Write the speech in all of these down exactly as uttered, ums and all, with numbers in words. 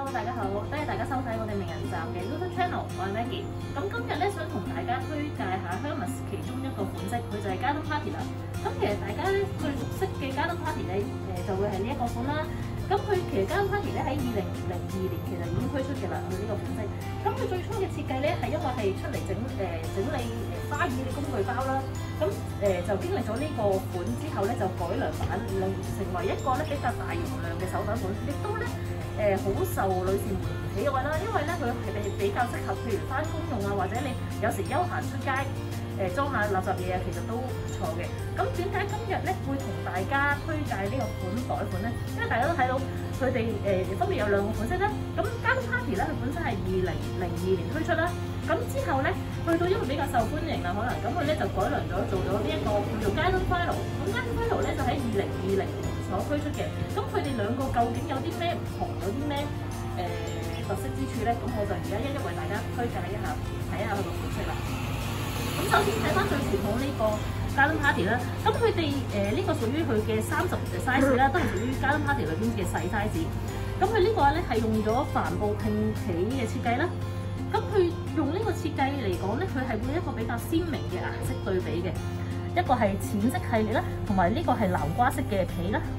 大家好，多謝大家收睇我哋名人站嘅 YouTube Channel， 我係 Maggie。咁今日咧想同大家推介下 Hermes 其中一個款式，佢就係 Garden Party 啦。咁其實大家咧最熟悉嘅 Garden Party 咧，誒就會係呢一個款啦。咁佢其實 Garden Party 咧喺二零零二年其實已經推出嘅啦，佢呢個款式。咁佢最初嘅設計咧係因為係出嚟整誒整理誒花園嘅工具包啦。咁誒、呃、就經歷咗呢個款之後咧，就改良版，令成為一個咧比較大容量嘅手袋款，亦都咧誒好受女士們喜愛啦。因為咧佢係比比較適合，譬如翻工用啊，或者你有時休閒出街誒裝、呃、下垃圾嘢啊，其實都唔錯嘅。咁點解今日咧會同大家推介呢個款袋款咧？因為大家都睇到佢哋誒分別有兩個款式啦。咁 Garden Party 咧，佢本身係二零零二年推出啦。咁之後咧，去到因為比較受歡迎啦，可能咁佢咧就改良咗，做咗呢一個叫做 Garden Filo。咁 Garden Filo 咧就喺二零二零年所推出嘅。咁佢哋兩個究竟有啲咩唔同，有啲咩誒特色之處咧？咁我就而家一一為大家推介一下，睇下佢個款式啦。咁首先睇翻最傳統呢個 Garden Party 啦，咁佢哋誒呢個屬於佢嘅三十 size 啦，都係屬於 Garden Party 裏邊嘅細 size。咁佢呢個咧係用咗帆布拼起嘅設計啦。咁佢用呢個設計嚟講咧，佢係會一個比較鮮明嘅顏色對比嘅，一個係淺色系列啦，同埋呢個係南瓜色嘅皮啦。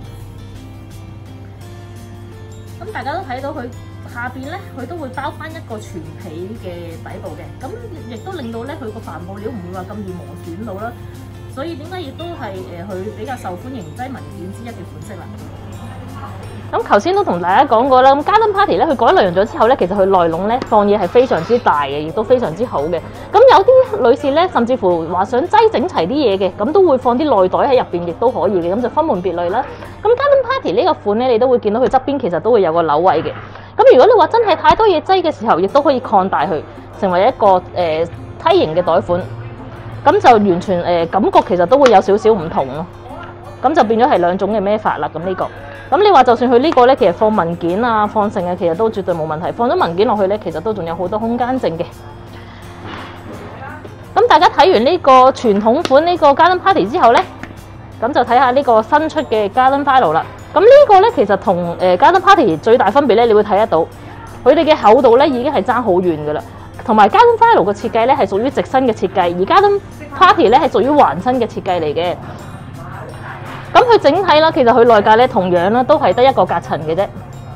咁大家都睇到佢下邊咧，佢都會包翻一個全皮嘅底部嘅，咁亦都令到咧佢個帆布料唔會話咁易磨損到啦。所以點解亦都係誒佢比較受歡迎擠文件之一嘅款式啦。咁頭先都同大家講過啦，咁 Garden Party 咧，佢改良咗之後咧，其實佢內籠咧放嘢係非常之大嘅，亦都非常之好嘅。咁有啲女士咧，甚至乎話想擠整齊啲嘢嘅，咁都會放啲內袋喺入邊，亦都可以嘅，咁就分門別類啦。咁 Garden Party 呢個款咧，你都會見到佢側邊其實都會有個扭位嘅。咁如果你話真係太多嘢擠嘅時候，亦都可以擴大佢，成為一個誒、呃、梯形嘅袋款。咁就完全誒、呃、感覺其實都會有少少唔同咯。咁就變咗係兩種嘅孭法啦。咁呢個。咁你話就算佢呢個咧，其實放文件啊、放剩啊，其實都絕對冇問題。放咗文件落去咧，其實都仲有好多空間剩嘅。咁大家睇完呢個傳統款呢個 Garden Party 之後咧，咁就睇下呢個新出嘅 Garden Filo 啦。咁呢個咧其實同誒 Garden Party 最大分別咧，你會睇得到佢哋嘅厚度咧已經係爭好遠噶啦。同埋 Garden Filo 嘅設計咧係屬於直身嘅設計，而 Garden Party 咧係屬於橫身嘅設計嚟嘅。咁佢整體啦，其實佢內架咧同樣啦，都係得一個隔層嘅啫，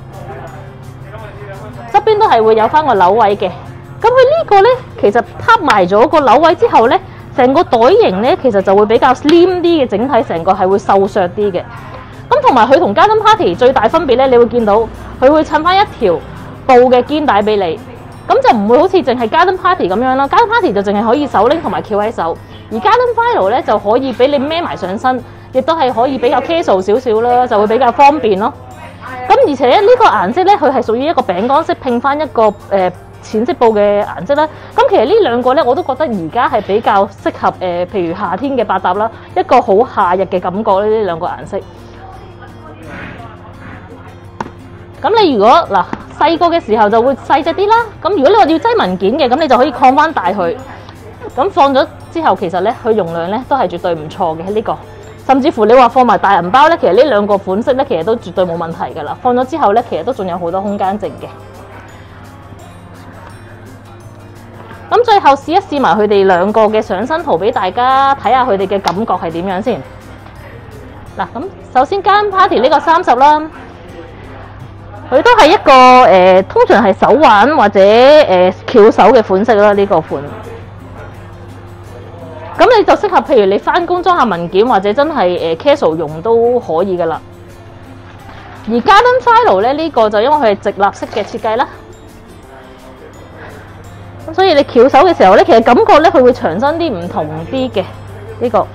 側邊都係會有翻個扭位嘅。咁佢呢個咧，其實撻埋咗個扭位之後咧，成個袋型咧，其實就會比較 slim 啲嘅，整體成個係會瘦削啲嘅。咁同埋佢同 Garden Party 最大分別咧，你會見到佢會襯翻一條布嘅肩帶俾你，咁就唔會好似淨係 Garden Party 咁樣啦。Garden Party 就淨係可以手拎同埋翹喺手，而 Garden Filo 咧就可以俾你孭埋上身。亦都係可以比較 casual 少少啦，就會比較方便咯。咁而且呢個顏色咧，佢係屬於一個餅乾色拼翻一個誒、呃、淺色布嘅顏色啦。咁其實呢兩個咧，我都覺得而家係比較適合誒、呃，譬如夏天嘅百搭啦，一個好夏日嘅感覺咧。呢兩個顏色。咁你如果嗱細個嘅時候就會細隻啲啦。咁如果你話要擠文件嘅，咁你就可以擴翻大佢。咁放咗之後，其實咧佢容量咧都係絕對唔錯嘅呢個。甚至乎你話放埋大銀包咧，其實呢兩個款式咧，其實都絕對冇問題㗎啦。放咗之後咧，其實都仲有好多空間剩嘅。咁最後試一試埋佢哋兩個嘅上身圖俾大家睇下佢哋嘅感覺係點樣先。嗱，咁首先 Garden Party 呢個三十啦，佢都係一個誒、呃，通常係手環或者誒翹手嘅款式啦，呢、這個款。咁你就適合，譬如你翻工裝下文件，或者真係誒 casual 用都可以噶啦。而 Garden Filo 咧呢、這個就因為佢係直立式嘅設計啦，咁所以你翹手嘅時候咧，其實感覺咧佢會長身啲，唔同啲嘅呢個。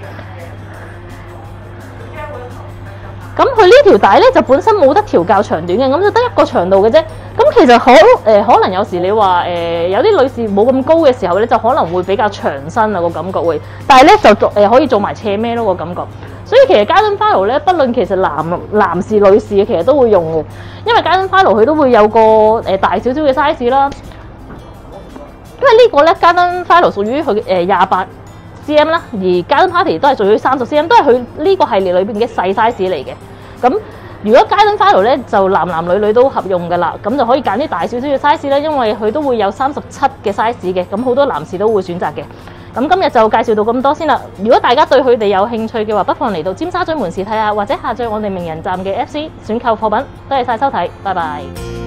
咁佢呢條帶咧就本身冇得調校長短嘅，咁就得一個長度嘅啫。咁其實好誒、呃，可能有時你話誒、呃、有啲女士冇咁高嘅時候咧，就可能會比較長身啊個感覺會，但係咧就誒、呃、可以做埋斜孭咯個感覺。所以其實 Garden Filo 咧，不論其實男男士女士其實都會用嘅，因為 Garden Filo 佢都會有個誒、呃、大少少嘅 size 啦。因為呢個咧 Garden Filo 屬於佢誒廿八 cm 啦，而 Garden Party 都係屬於三十 cm， 都係佢呢個系列裏邊嘅細 size 嚟嘅。咁如果 Garden Filo 咧就男男女女都合用㗎啦，咁就可以揀啲大少少嘅 size 咧，因為佢都會有三十七嘅 size 嘅，咁好多男士都會選擇嘅。咁今日就介紹到咁多先啦。如果大家對佢哋有興趣嘅話，不妨嚟到尖沙咀門市睇下，或者下載我哋名人站嘅 Apps 選購貨品。多謝晒收睇，拜拜。